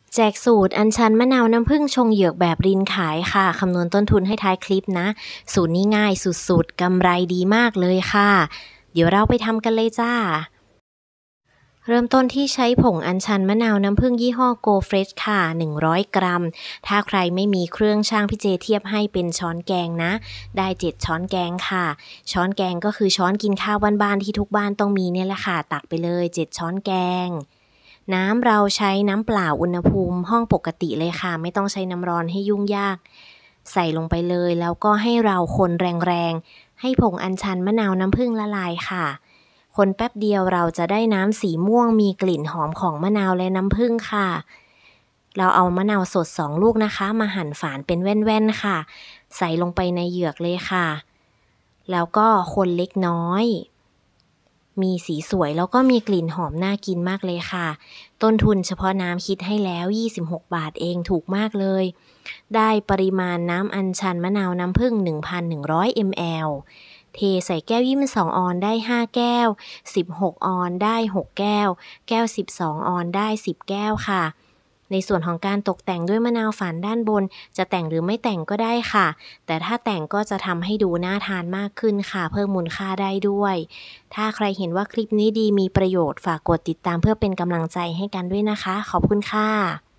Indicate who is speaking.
Speaker 1: แจกสูตรอัญชันมะนาวน้ำผึ้งชงเหยือกแบบรินขายค่ะคำนวณต้นทุนให้ท้ายคลิปนะสูตรนี้ง่ายสุดๆกำไรดีมากเลยค่ะเดี๋ยวเราไปทำกันเลยจ้าเริ่มต้นที่ใช้ผงอัญชันมะนาวน้ำผึ้งยี่ห้อ Go Fresh ค่ะ100 กรัมถ้าใครไม่มีเครื่องช่างพี่เจเทียบให้เป็นช้อนแกงนะได้7ช้อนแกงค่ะช้อนแกงก็คือช้อนกินข้าวบ้านๆที่ทุกบ้านต้องมีเนี่ยแหละค่ะตักไปเลย7ช้อนแกงน้ำเราใช้น้ำเปล่าอุณหภูมิห้องปกติเลยค่ะไม่ต้องใช้น้ำร้อนให้ยุ่งยากใส่ลงไปเลยแล้วก็ให้เราคนแรงๆให้ผงอัญชันมะนาวน้ำผึ้งละลายค่ะคนแป๊บเดียวเราจะได้น้ำสีม่วงมีกลิ่นหอมของมะนาวและน้ำผึ้งค่ะเราเอามะนาวสด2ลูกนะคะมาหั่นฝานเป็นแว่นๆค่ะใส่ลงไปในเหยือกเลยค่ะแล้วก็คนเล็กน้อยมีสีสวยแล้วก็มีกลิ่นหอมน่ากินมากเลยค่ะต้นทุนเฉพาะน้ำคิดให้แล้ว26 บาทเองถูกมากเลยได้ปริมาณน้ำอัญชันมะนาวน้ำผึ้ง 1,100 ml เทใส่แก้ว22ออนได้5แก้ว16ออนได้6แก้วแก้ว12ออนได้10แก้วค่ะในส่วนของการตกแต่งด้วยมะนาวฝานด้านบนจะแต่งหรือไม่แต่งก็ได้ค่ะแต่ถ้าแต่งก็จะทำให้ดูน่าทานมากขึ้นค่ะเพิ่มมูลค่าได้ด้วยถ้าใครเห็นว่าคลิปนี้ดีมีประโยชน์ฝากกดติดตามเพื่อเป็นกำลังใจให้กันด้วยนะคะขอบคุณค่ะ